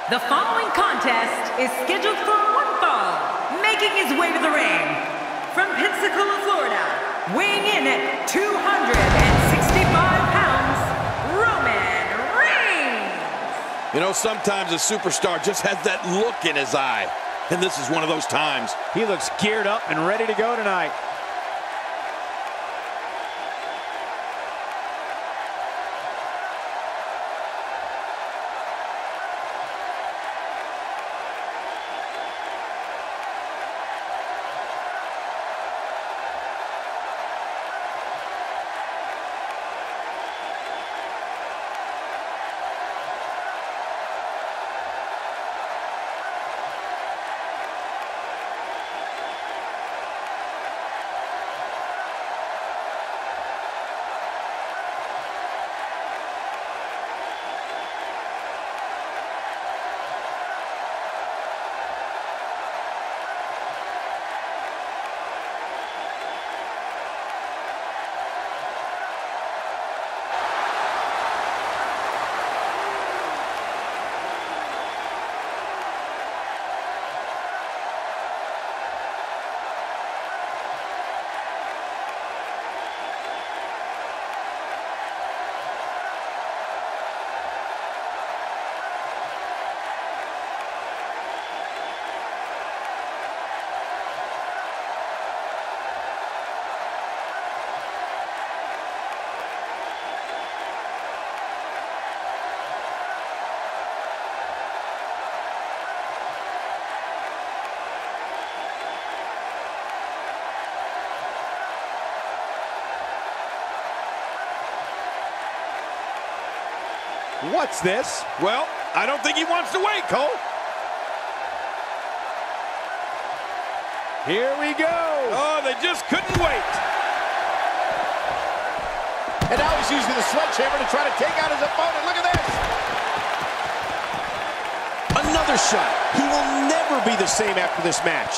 The following contest is scheduled for one fall. Making his way to the ring, from Pensacola, Florida, weighing in at 265 pounds, Roman Reigns. You know, sometimes a superstar just has that look in his eye, and this is one of those times. He looks geared up and ready to go tonight. What's this? Well, I don't think he wants to wait, Cole. Here we go. Oh, they just couldn't wait. And now he's using the sledgehammer to try to take out his opponent. Look at this. Another shot. He will never be the same after this match.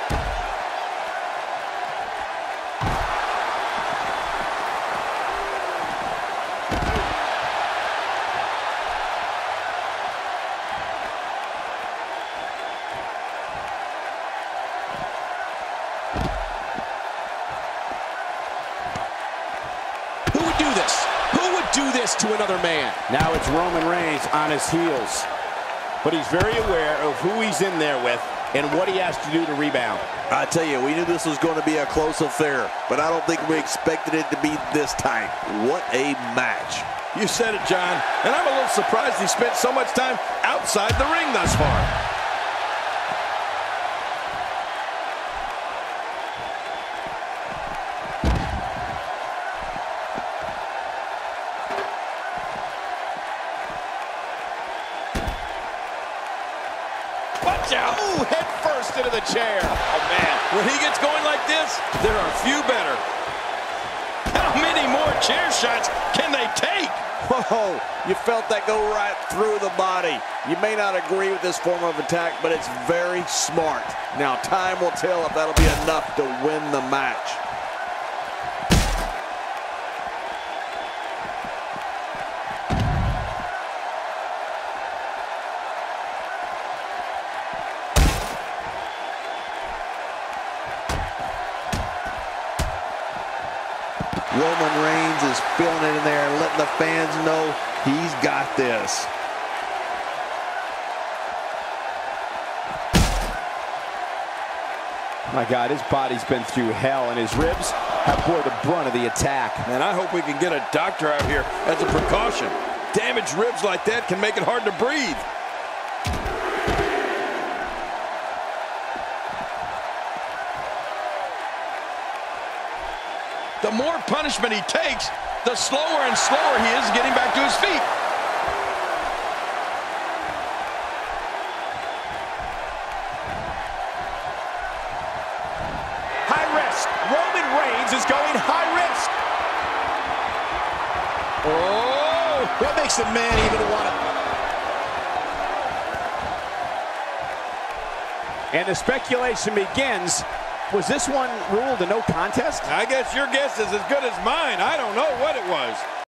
Do this to another man. Now it's Roman Reigns on his heels, but he's very aware of who he's in there with and what he has to do to rebound. I tell you, we knew this was going to be a close affair, but I don't think we expected it to be this tight. What a match. You said it, John, and I'm a little surprised he spent so much time outside the ring thus far. Ooh, head first into the chair. Oh, man. When he gets going like this, there are few better. How many more chair shots can they take? Whoa, you felt that go right through the body. You may not agree with this form of attack, but it's very smart. Now, time will tell if that'll be enough to win the match. Roman Reigns is feeling it in there, letting the fans know he's got this. My God, his body's been through hell, and his ribs have bore the brunt of the attack. And I hope we can get a doctor out here as a precaution. Damaged ribs like that can make it hard to breathe. The more punishment he takes, the slower and slower he is getting back to his feet. High risk. Roman Reigns is going high risk. Oh! What makes a man even want to... And the speculation begins. Was this one ruled a no contest? I guess your guess is as good as mine. I don't know what it was.